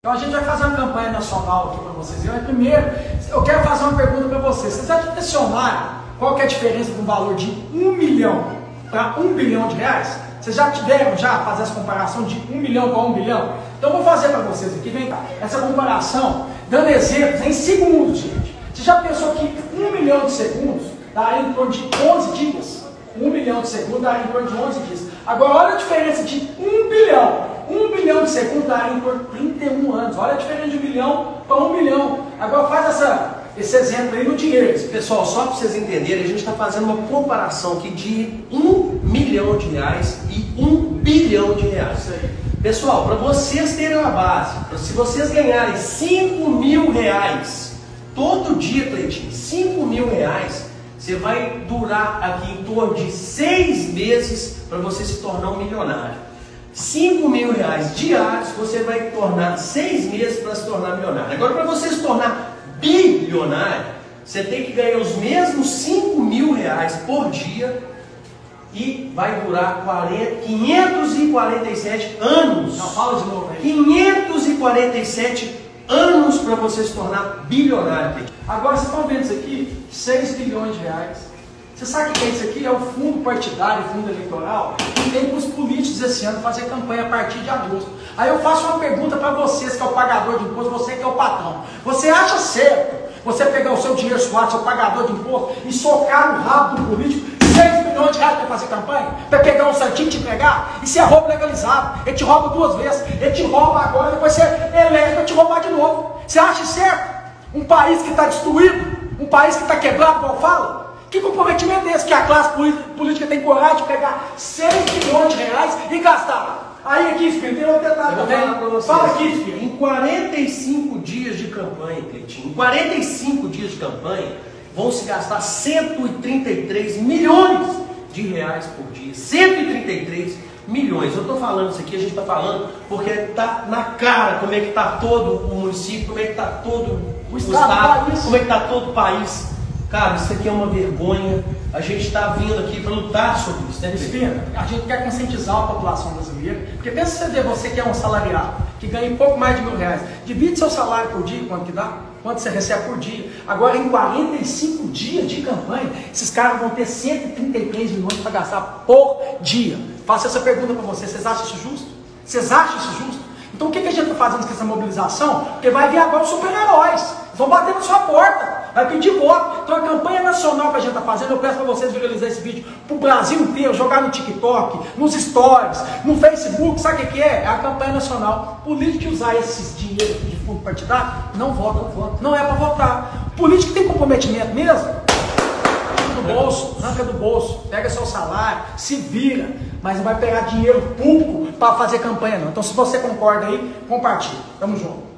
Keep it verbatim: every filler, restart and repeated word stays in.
Então a gente vai fazer uma campanha nacional aqui para vocês. Mas primeiro, eu quero fazer uma pergunta para vocês. Vocês já dimensionaram qual que é a diferença do valor de um milhão para um bilhão de reais? Vocês já tiveram já fazer essa comparação de um milhão para um bilhão? Então eu vou fazer para vocês aqui, vem cá, essa comparação, dando exemplos em segundos, gente. Você já pensou que um milhão de segundos daria em torno de onze dias? um milhão de segundos daria em torno de onze dias. Agora olha a diferença de um bilhão. um bilhão de segundos daria em torno de trinta e um anos. Olha a diferença de um bilhão para um bilhão. Agora faz essa, esse exemplo aí no dinheiro. Pessoal, só para vocês entenderem, a gente está fazendo uma comparação aqui de um milhão de reais e um bilhão de reais. Isso aí. Pessoal, para vocês terem uma base, se vocês ganharem cinco mil reais todo dia, Cleitinho, cinco mil reais, você vai durar aqui em torno de seis meses para você se tornar um milionário. cinco mil reais diários, você vai tornar seis meses para se tornar milionário. Agora, para você se tornar bilionário, você tem que ganhar os mesmos cinco mil reais por dia e vai durar quarenta, quinhentos e quarenta e sete anos. Não, fala de novo aí. quinhentos e quarenta e sete anos para você se tornar bilionário. Agora vocês estão vendo isso aqui? seis bilhões de reais. Você sabe o que é isso aqui? É o fundo partidário, fundo eleitoral, que tem para os políticos esse ano fazer campanha a partir de agosto. Aí eu faço uma pergunta para vocês, que é o pagador de imposto, você que é o patrão. Você acha certo você pegar o seu dinheiro suado, seu pagador de imposto, e socar no rabo do político seis milhões de reais para fazer campanha? Para pegar um santinho e te entregar? Isso é roubo legalizado. Ele te rouba duas vezes. Ele te rouba agora, depois você elege para te roubar de novo. Você acha certo? Um país que está destruído, um país que está quebrado, como fala? Que comprometimento é esse que a classe política tem coragem de pegar seis milhões de reais e gastar? Aí aqui, Espírito, tem um detalhe também. Fala aqui, Espírito. Em quarenta e cinco dias de campanha, Cleitinho, em quarenta e cinco dias de campanha, vão se gastar cento e trinta e três milhões de reais por dia. cento e trinta e três milhões. Eu estou falando isso aqui, a gente está falando porque está na cara como é que está todo o município, como é que está todo o estado, estado como é que está todo o país. Cara, isso aqui é uma vergonha. A gente está vindo aqui para lutar sobre isso, né, Espina? A gente quer conscientizar a população brasileira. Porque pensa você, você que é um salariado, que ganha um pouco mais de mil reais. Divide seu salário por dia, quanto que dá? Quanto você recebe por dia? Agora, em quarenta e cinco dias de campanha, esses caras vão ter cento e trinta e três milhões para gastar por dia. Faço essa pergunta para vocês. Vocês acham isso justo? Vocês acham isso justo? Então, o que, que a gente está fazendo com essa mobilização? Porque vai vir agora os super-heróis. Vão bater na sua porta. Vai pedir voto. Então a campanha nacional que a gente está fazendo, eu peço para vocês viralizar esse vídeo para o Brasil inteiro, jogar no TikTok, nos stories, no Facebook, sabe o que é? É a campanha nacional. Político que usar esses dinheiros de fundo partidário, não vota, não vota. Não é para votar. Político que tem comprometimento mesmo, arranca do bolso, arranca do bolso, pega seu salário, se vira, mas não vai pegar dinheiro público para fazer campanha não. Então se você concorda aí, compartilha. Tamo junto.